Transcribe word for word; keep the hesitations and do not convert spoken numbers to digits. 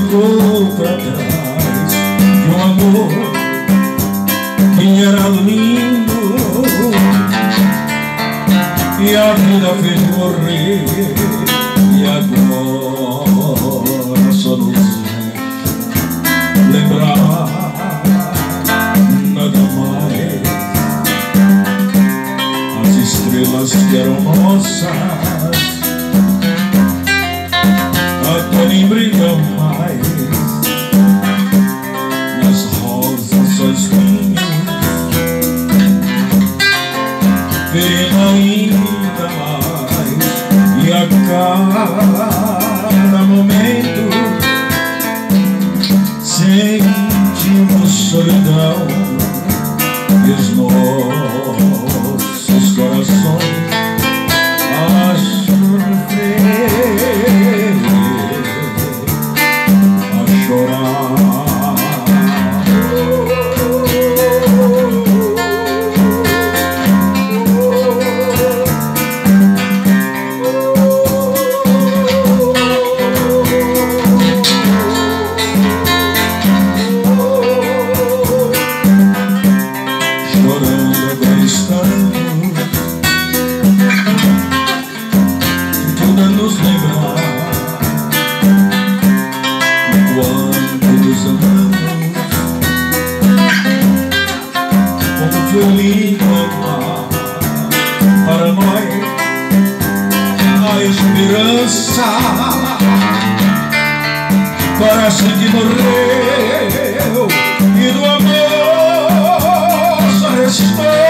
ficou pra trás de um amor que era lindo e a vida fez morrer. E agora só nos resta lembrar, nada mais. As estrelas que eram nossas até nem brilham mais. Nas rosas sozinhos verem ainda mais. E a cada momento sentimos solidão, e os nossos corações a sofrer, a chorar. Nos lembrar quando nos amamos, como foi lindo amar. Para nós a esperança parece que morreu, e do amor só restou